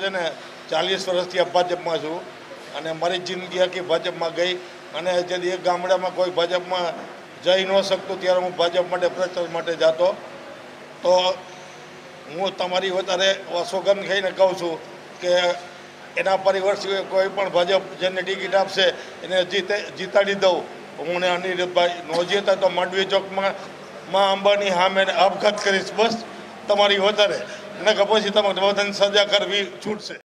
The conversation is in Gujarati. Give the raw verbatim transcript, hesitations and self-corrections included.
છે ને ચાલીસ વર્ષથી આ ભાજપમાં છું અને મારી જિંદગી આખી ભાજપમાં ગઈ અને જ્યારે એક ગામડામાં કોઈ ભાજપમાં જઈ ન શકતું ત્યારે હું ભાજપ માટે પ્રચાર માટે જતો. તો હું તમારી વધારે સોગંદ ખાઈને કહું છું કે એના પરિવાર સિવાય કોઈ પણ ભાજપ જેને ટિકિટ આપશે એને જીતે જીતાડી દઉં. હું ને અનિરુદ્ધભાઈ નો જીતા તો માંડવી ચોકમાં માં અંબાની સામે આપઘાત કરીશ. બસ તમારી વધારે ને કે પછી તમારે વધારે સજા કરવી છૂટશે.